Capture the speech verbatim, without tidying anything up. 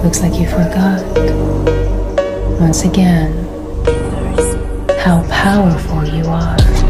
Looks like you forgot, once again, how powerful you are.